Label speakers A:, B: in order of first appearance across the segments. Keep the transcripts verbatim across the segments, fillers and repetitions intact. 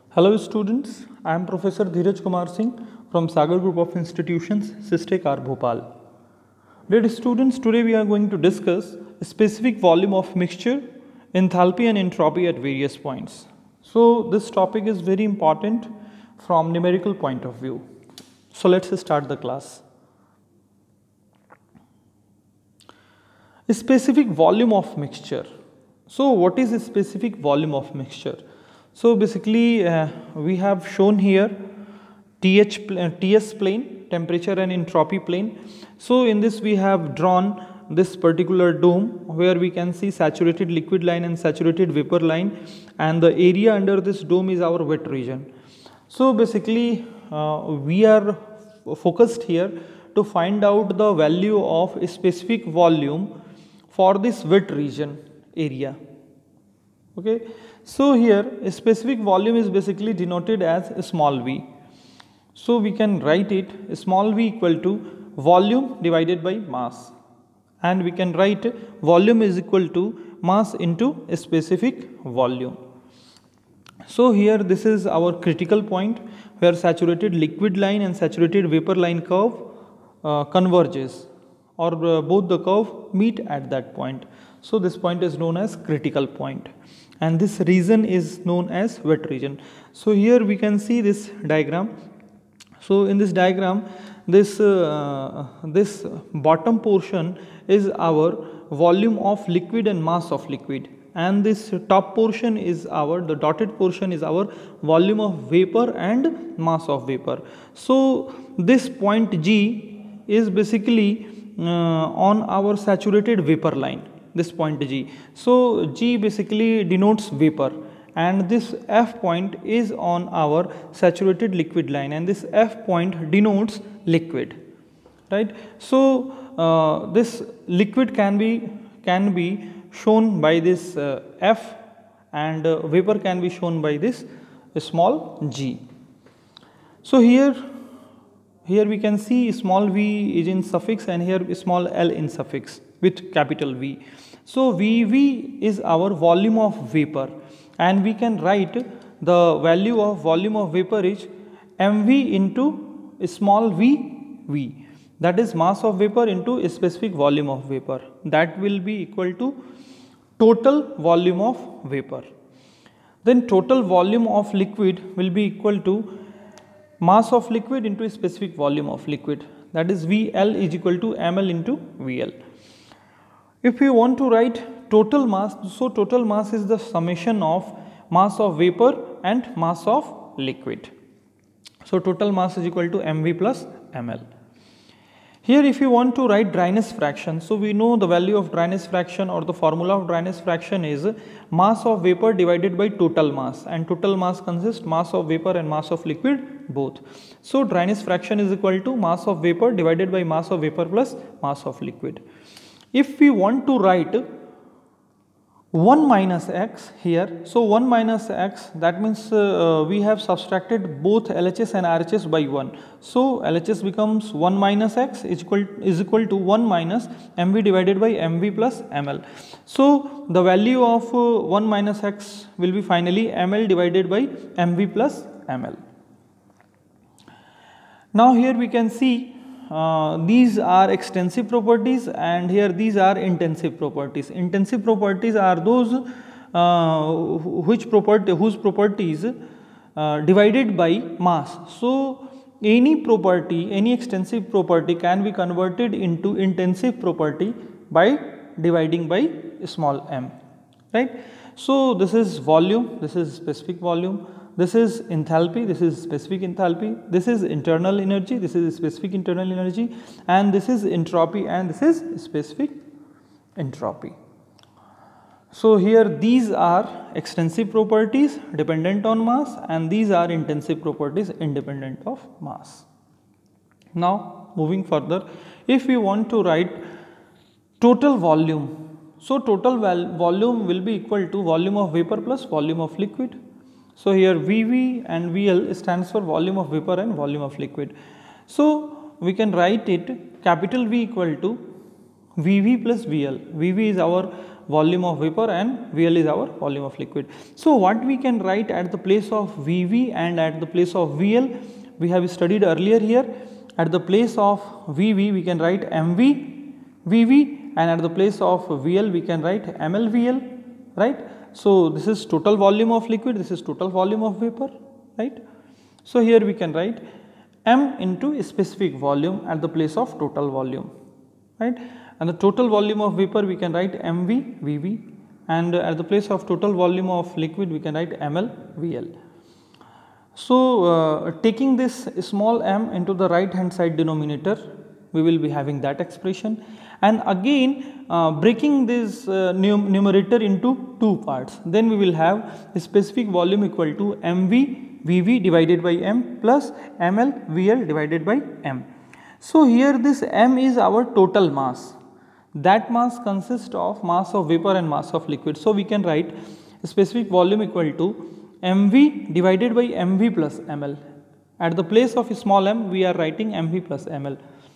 A: Hello students, I am Professor Dheeraj Kumar Singh from Sagar Group of Institutions, SysTech R Bhopal. Dear students, today we are going to discuss a specific volume of mixture, enthalpy and entropy at various points. So this topic is very important from numerical point of view. So let's start the class. A specific volume of mixture. So what is a specific volume of mixture? So basically uh, we have shown here T H, uh, T S plane, temperature and entropy plane. So in this we have drawn this particular dome where we can see saturated liquid line and saturated vapor line, and the area under this dome is our wet region. So basically uh, we are focused here to find out the value of a specific volume for this wet region area. Okay, so here a specific volume is basically denoted as a small v. So we can write it small v equal to volume divided by mass, and we can write volume is equal to mass into a specific volume. So here this is our critical point where saturated liquid line and saturated vapor line curve uh, converges, or uh, both the curve meet at that point. So this point is known as critical point, and this region is known as wet region. So here we can see this diagram. So in this diagram, this uh, this bottom portion is our volume of liquid and mass of liquid, and this top portion is our, the dotted portion is our volume of vapor and mass of vapor. So this point G is basically uh, on our saturated vapor line, this point G. So G basically denotes vapor, and this F point is on our saturated liquid line, and this F point denotes liquid, right? So uh, this liquid can be can be shown by this uh, F, and uh, vapor can be shown by this small g. So here here we can see small v is in suffix and here small l in suffix with capital V. So V V is our volume of vapor, and we can write the value of volume of vapor is mv into small v V, that is mass of vapor into a specific volume of vapor, that will be equal to total volume of vapor. Then total volume of liquid will be equal to mass of liquid into a specific volume of liquid, that is V L is equal to M L into V L. If we want to write total mass, so total mass is the summation of mass of vapor and mass of liquid. So total mass is equal to mv plus ml. Here if you want to write dryness fraction, so we know the value of dryness fraction, or the formula of dryness fraction is mass of vapor divided by total mass, and total mass consists mass of vapor and mass of liquid both. So dryness fraction is equal to mass of vapor divided by mass of vapor plus mass of liquid. If we want to write one minus x here, so one minus x, that means uh, we have subtracted both L H S and R H S by one. So L H S becomes one minus x is equal, is equal to one minus mv divided by mv plus ml. So the value of uh, one minus x will be finally ml divided by mv plus ml. Now here we can see Uh, these are extensive properties, and here these are intensive properties. Intensive properties are those uh, which property whose properties uh, divided by mass. So any property, any extensive property can be converted into intensive property by dividing by small m, right? So this is volume, this is specific volume. This is enthalpy, this is specific enthalpy, this is internal energy, this is specific internal energy, and this is entropy, and this is specific entropy. So here these are extensive properties dependent on mass, and these are intensive properties independent of mass. Now moving further, if we want to write total volume, so total volume will be equal to volume of vapor plus volume of liquid. So here V V and V L stands for volume of vapor and volume of liquid. So we can write it capital V equal to V V plus V L. V V is our volume of vapor and V L is our volume of liquid. So what we can write at the place of V V and at the place of V L, we have studied earlier here. At the place of V V we can write M V V V, and at the place of V L we can write M L V L, right. So this is total volume of liquid, this is total volume of vapor, right. So here we can write M into specific volume at the place of total volume, right. And the total volume of vapor we can write M V V V, and at the place of total volume of liquid we can write M L V L. So uh, taking this small m into the right hand side denominator, we will be having that expression, and again uh, breaking this uh, num numerator into two parts, then we will have the specific volume equal to M V V V divided by M plus M L V L divided by M. So here this M is our total mass. That mass consists of mass of vapor and mass of liquid. So we can write specific volume equal to M V divided by M V plus M L. At the place of small m we are writing M V plus M L.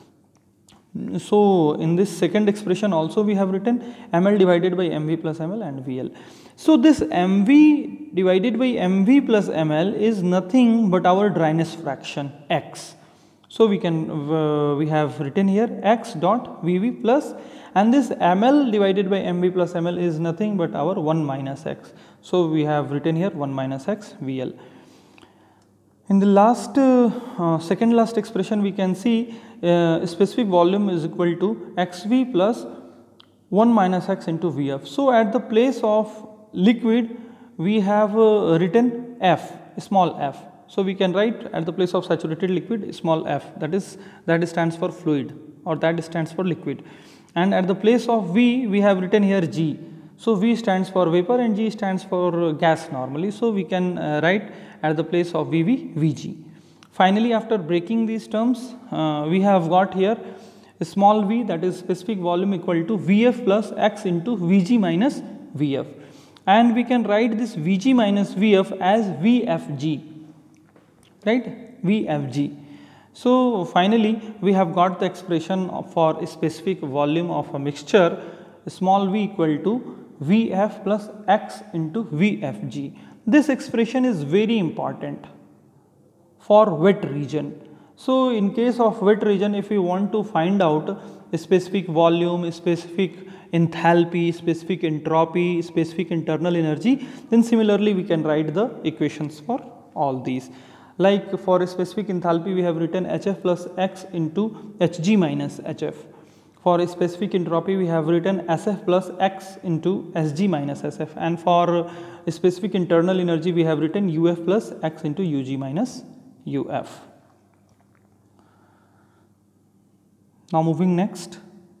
A: So in this second expression also we have written M L divided by M V plus M L and V L. So this M V divided by M V plus M L is nothing but our dryness fraction X. So we can uh, we have written here X dot V V plus, and this M L divided by M V plus M L is nothing but our one minus X. So we have written here one minus X V L. In the last uh, uh, second last expression we can see uh, specific volume is equal to X V plus one minus X into V F. So at the place of liquid we have uh, written F, small f. So we can write at the place of saturated liquid small f, that is that stands for fluid or that stands for liquid, and at the place of V we have written here G. So V stands for vapor and G stands for gas normally. So we can uh, write at the place of V V V G. Finally, after breaking these terms uh, we have got here a small v, that is specific volume equal to V F plus X into V G minus V F, and we can write this V G minus V F as V F G, right, V F G. So finally we have got the expression for a specific volume of a mixture, small v equal to V F plus X into V F G. This expression is very important for wet region. So in case of wet region, if we want to find out a specific volume, a specific enthalpy, specific entropy, specific internal energy, then similarly we can write the equations for all these. Like for a specific enthalpy we have written H F plus X into H G minus H F. For a specific entropy we have written S F plus X into S G minus S F, and for a specific internal energy we have written U F plus X into U G minus U F. Now moving next.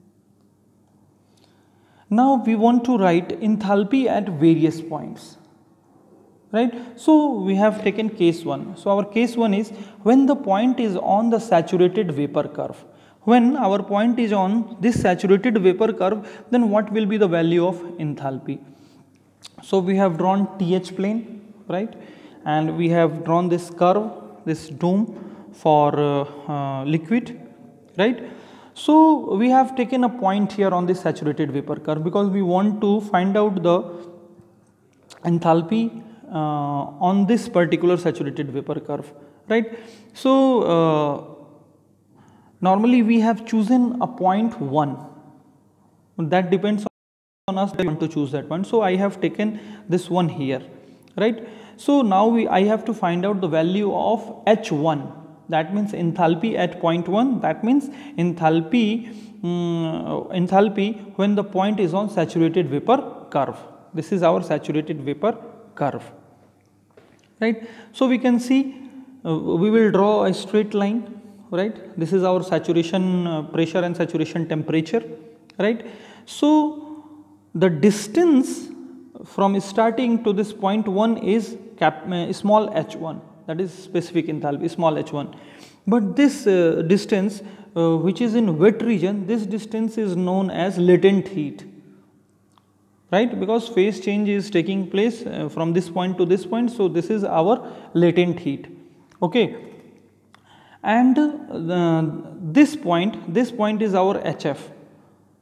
A: Now we want to write enthalpy at various points, right. So we have taken case one. So our case one is when the point is on the saturated vapor curve. When our point is on this saturated vapor curve, then what will be the value of enthalpy? So we have drawn T H plane, right, and we have drawn this curve, this dome for uh, uh, liquid, right. So we have taken a point here on this saturated vapor curve because we want to find out the enthalpy uh, on this particular saturated vapor curve, right. So uh, normally we have chosen a point one, that depends on us we want to choose that one. So I have taken this one here, right. So now we I have to find out the value of H one, that means enthalpy at point one, that means enthalpy um, enthalpy when the point is on saturated vapor curve. This is our saturated vapor curve, right. So we can see uh, we will draw a straight line, right. This is our saturation uh, pressure and saturation temperature, right. So the distance from starting to this point one is cap, uh, small h one, that is specific enthalpy, small h one. But this uh, distance uh, which is in wet region, this distance is known as latent heat, right, because phase change is taking place uh, from this point to this point. So this is our latent heat, okay. And uh, this point, this point is our H F.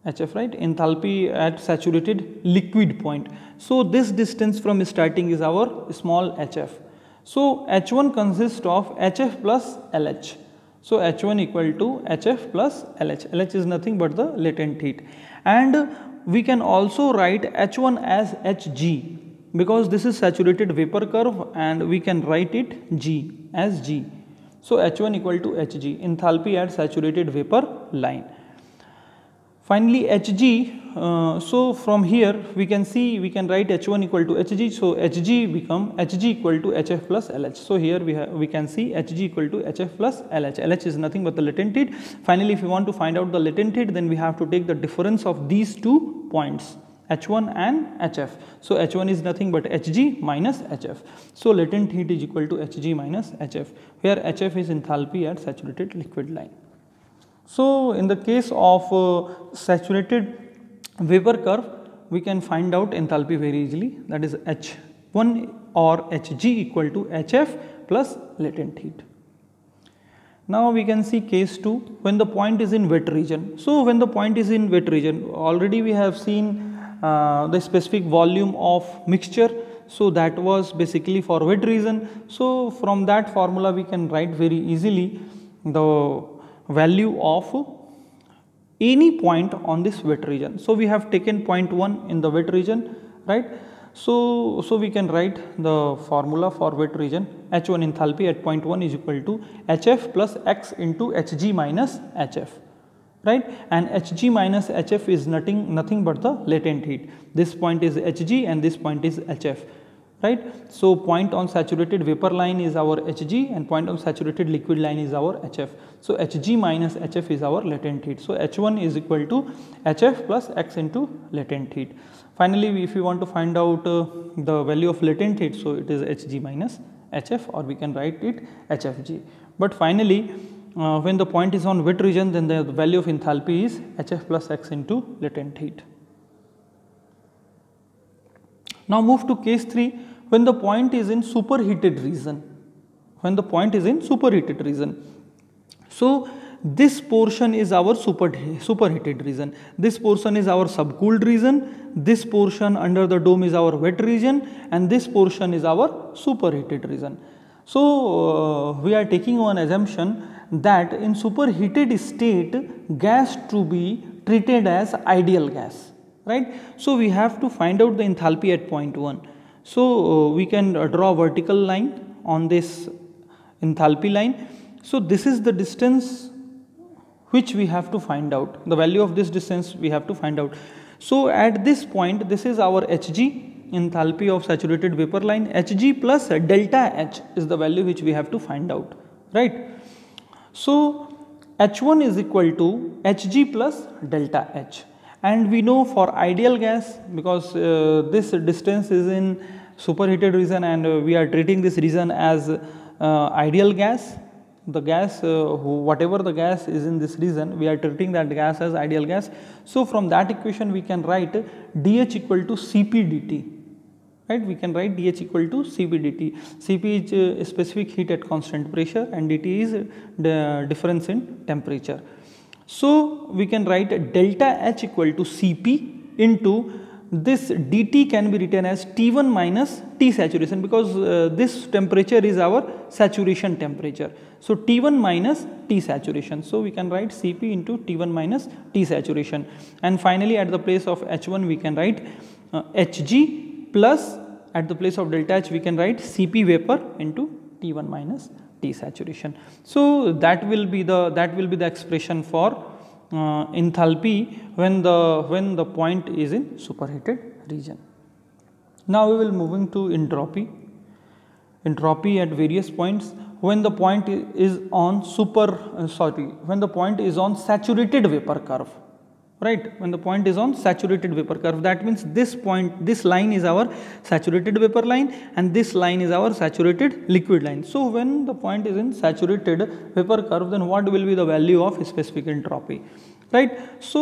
A: H F, right? Enthalpy at saturated liquid point. So this distance from starting is our small hf. So H one consists of Hf plus L H. So H one equal to Hf plus L H. L H is nothing but the latent heat. And we can also write H one as Hg, because this is saturated vapor curve, and we can write it G as G. So H one equal to Hg, enthalpy at saturated vapor line. Finally Hg, uh, so from here we can see, we can write H one equal to Hg, so Hg become Hg equal to Hf plus Lh. So here we have, we can see Hg equal to Hf plus Lh. Lh is nothing but the latent heat. Finally, if we want to find out the latent heat, then we have to take the difference of these two points, H one and Hf. So H one is nothing but Hg minus Hf. So latent heat is equal to Hg minus Hf, where Hf is enthalpy at saturated liquid line. So in the case of uh, saturated vapor curve, we can find out enthalpy very easily, that is H one or Hg equal to Hf plus latent heat. Now we can see case two, when the point is in wet region. So when the point is in wet region, already we have seen uh, the specific volume of mixture. So that was basically for wet region. So from that formula we can write very easily the value of any point on this wet region. So we have taken point one in the wet region, right? So, so we can write the formula for wet region. H one enthalpy at point one is equal to Hf plus x into Hg minus Hf, right? And Hg minus Hf is nothing, nothing but the latent heat. This point is Hg and this point is Hf, right? So point on saturated vapor line is our Hg and point on saturated liquid line is our Hf. So Hg minus Hf is our latent heat. So H one is equal to Hf plus x into latent heat. Finally, if we want to find out uh, the value of latent heat, so it is Hg minus Hf, or we can write it Hfg. But finally, uh, when the point is on wet region, then the value of enthalpy is Hf plus x into latent heat. Now move to case three, when the point is in superheated region. When the point is in superheated region. So this portion is our super, superheated region. This portion is our subcooled region. This portion under the dome is our wet region, and this portion is our superheated region. So uh, we are taking one assumption that in superheated state, gas to be treated as ideal gas, right? So we have to find out the enthalpy at point one. So uh, we can uh, draw a vertical line on this enthalpy line. So this is the distance which we have to find out. The value of this distance we have to find out. So at this point, this is our Hg, enthalpy of saturated vapor line. Hg plus delta H is the value which we have to find out, right? So H one is equal to Hg plus delta H. And we know for ideal gas, because uh, this distance is in superheated region and uh, we are treating this region as uh, ideal gas. The gas, uh, whatever the gas is in this region, we are treating that gas as ideal gas. So from that equation we can write dH equal to Cp dt, right? We can write dH equal to Cp dt. Cp is uh, specific heat at constant pressure and dt is the difference in temperature. So we can write delta H equal to Cp into this dt can be written as T one minus T saturation, because uh, this temperature is our saturation temperature. So T one minus T saturation. So we can write Cp into T one minus T saturation. And finally at the place of H one we can write uh, Hg plus, at the place of delta H we can write Cp vapor into T one minus T saturation. So that will be the that will be the expression for uh, enthalpy when the when the point is in superheated region. Now we will moving to entropy. Entropy at various points when the point is on super uh, sorry when the point is on saturated vapor curve, right? When the point is on saturated vapor curve, that means this point, this line is our saturated vapor line and this line is our saturated liquid line. So when the point is in saturated vapor curve, then what will be the value of specific entropy, right?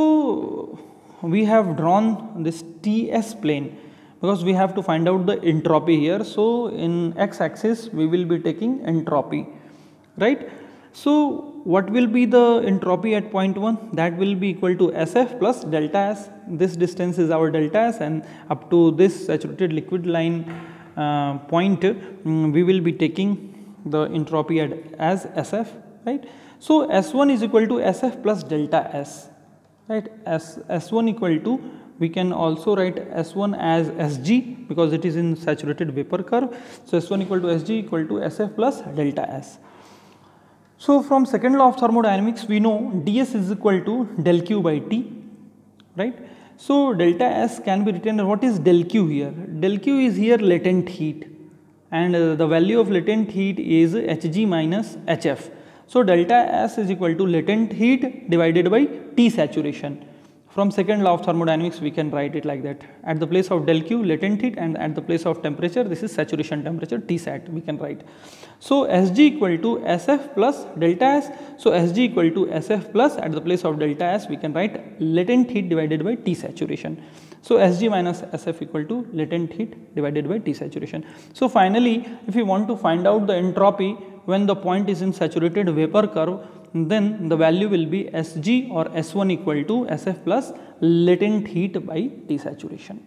A: So we have drawn this T S plane because we have to find out the entropy here. So in x axis we will be taking entropy, right? So what will be the entropy at point one? That will be equal to S F plus delta S. This distance is our delta S, and up to this saturated liquid line uh, point, um, we will be taking the entropy at, as S F, right. So S one is equal to S F plus delta S, right. S, S1 equal to, we can also write S one as S G because it is in saturated vapor curve. So S one equal to S G equal to S F plus delta S. So from second law of thermodynamics, we know ds is equal to del q by T, right. So delta S can be written, what is del q here? Del q is here latent heat, and uh, the value of latent heat is Hg minus Hf. So delta S is equal to latent heat divided by T saturation. From second law of thermodynamics, we can write it like that. At the place of del Q, latent heat, and at the place of temperature, this is saturation temperature, T sat, we can write. So Sg equal to Sf plus delta S. So Sg equal to Sf plus, at the place of delta S, we can write latent heat divided by T saturation. So Sg minus Sf equal to latent heat divided by T saturation. So finally, if we want to find out the entropy when the point is in saturated vapor curve, then the value will be Sg or S one equal to Sf plus latent heat by T saturation.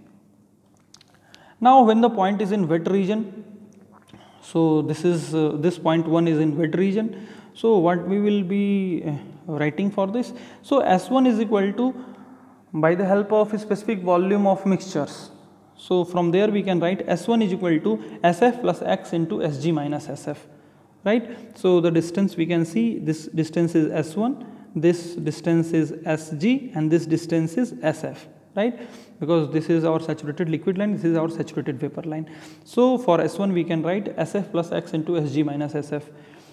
A: Now when the point is in wet region, so this is uh, this point one is in wet region. So what we will be uh, writing for this? So S one is equal to, by the help of a specific volume of mixtures. So from there we can write S one is equal to Sf plus x into Sg minus Sf. Right. So the distance we can see, this distance is S one, this distance is Sg, and this distance is Sf, right, because this is our saturated liquid line, this is our saturated vapor line. So for S one we can write Sf plus x into Sg minus Sf,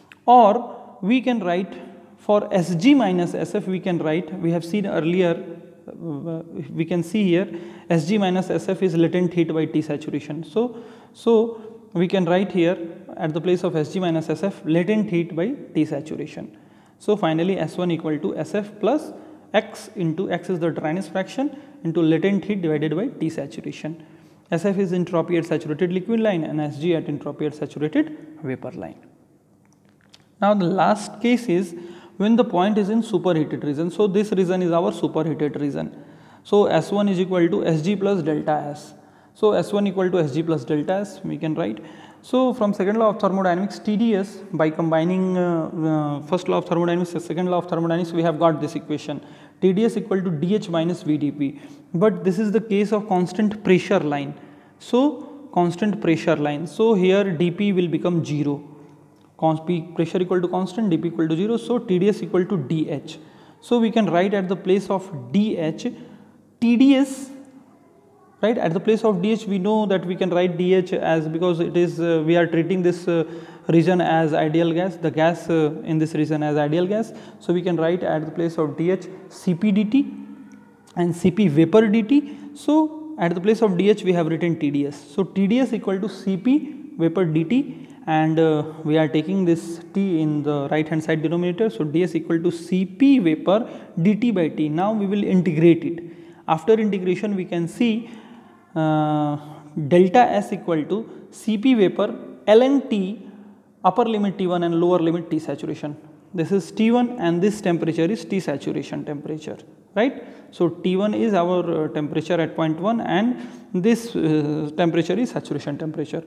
A: or we can write for Sg minus Sf, we can write, we have seen earlier, uh, we can see here Sg minus Sf is latent heat by T saturation. So, so we can write here at the place of Sg minus Sf latent heat by T saturation. So finally S one equal to Sf plus x into, x is the dryness fraction, into latent heat divided by T saturation. Sf is entropy at saturated liquid line and Sg at entropy at saturated vapor line. Now the last case is when the point is in superheated region. So this region is our superheated region. So S one is equal to Sg plus delta S. So S one equal to Sg plus delta S, we can write. So from second law of thermodynamics, T d S, by combining uh, uh, first law of thermodynamics and second law of thermodynamics, we have got this equation, T d S equal to dH minus V d P. But this is the case of constant pressure line. So constant pressure line. So here dP will become zero. Const P pressure equal to constant, dP equal to zero. So T d S equal to dH. So we can write at the place of dH, T d S. Right, at the place of dH we know that we can write dH as, because it is uh, we are treating this uh, region as ideal gas, the gas uh, in this region as ideal gas. So we can write at the place of dH Cp dt and Cp vapor dt. So at the place of dH we have written T d S. So T d S equal to Cp vapor dt, and uh, we are taking this T in the right hand side denominator. So ds equal to Cp vapor dt by T. Now we will integrate it. After integration we can see Uh, delta S equal to Cp vapor ln T, upper limit T one and lower limit T saturation. This is T one and this temperature is T saturation temperature, right. So T one is our uh, temperature at point one and this uh, temperature is saturation temperature.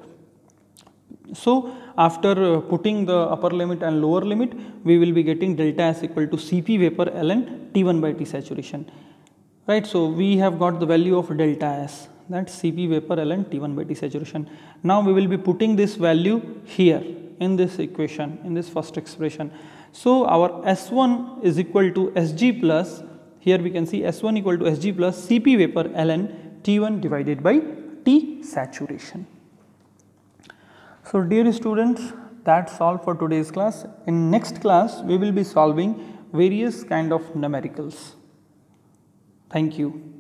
A: So after uh, putting the upper limit and lower limit, we will be getting delta S equal to Cp vapor ln T one by T saturation, right. So we have got the value of delta S, that's Cp vapor ln T one by T saturation. Now we will be putting this value here in this equation, in this first expression. So our S one is equal to Sg plus, here we can see S one equal to Sg plus Cp vapor ln T one divided by T saturation. So dear students, that's all for today's class. In next class we will be solving various kind of numericals. Thank you.